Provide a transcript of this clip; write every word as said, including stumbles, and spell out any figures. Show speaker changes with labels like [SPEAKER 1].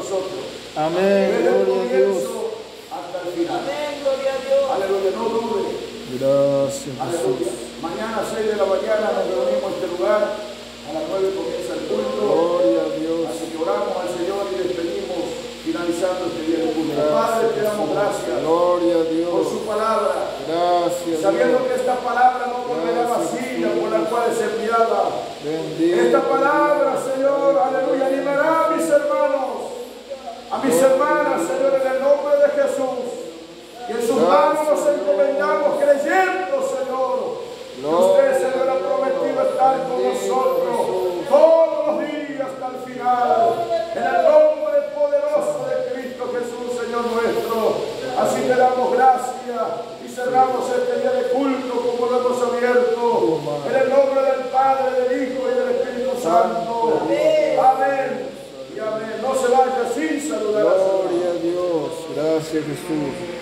[SPEAKER 1] nosotros.
[SPEAKER 2] Amén.
[SPEAKER 1] Desde el
[SPEAKER 2] Gloria a Dios.
[SPEAKER 1] comienzo hasta el final.
[SPEAKER 3] Amén, gloria a Dios.
[SPEAKER 1] Aleluya, no dude.
[SPEAKER 2] Gracias,
[SPEAKER 1] Aleluya.
[SPEAKER 2] Jesús.
[SPEAKER 1] Mañana a seis de la mañana nos reunimos en este lugar. A las nueve comienza el culto.
[SPEAKER 2] Gloria a Dios.
[SPEAKER 1] Así que oramos al Señor y despedimos finalizando este día de culto.
[SPEAKER 2] Gracias,
[SPEAKER 1] Padre, te damos
[SPEAKER 2] Jesús.
[SPEAKER 1] gracias
[SPEAKER 2] Gloria a
[SPEAKER 1] por
[SPEAKER 2] Dios.
[SPEAKER 1] su palabra.
[SPEAKER 2] Gracias,
[SPEAKER 1] Sabiendo
[SPEAKER 2] Dios.
[SPEAKER 1] que esta palabra no volverá
[SPEAKER 2] Gracias,
[SPEAKER 1] vacía,
[SPEAKER 2] Jesús.
[SPEAKER 1] por la cual es enviada.
[SPEAKER 2] Bendito.
[SPEAKER 1] Esta palabra, Señor, aleluya, animará a mis hermanos, a mis hermanas, Señor, en el nombre de Jesús. Y en sus manos nos encomendamos creyendo, Señor, que usted, Señor, ha prometido estar con nosotros todos los días hasta el final. En el nombre poderoso de Cristo Jesús, Señor nuestro. Así te damos gracias y cerramos este día de culto como lo hemos abierto. En el nombre del Padre, del Hijo y del Espíritu Santo. Amén. Amén. Y amén. No se vaya sin saludar a su
[SPEAKER 2] Gloria a Dios. Gracias, Jesús.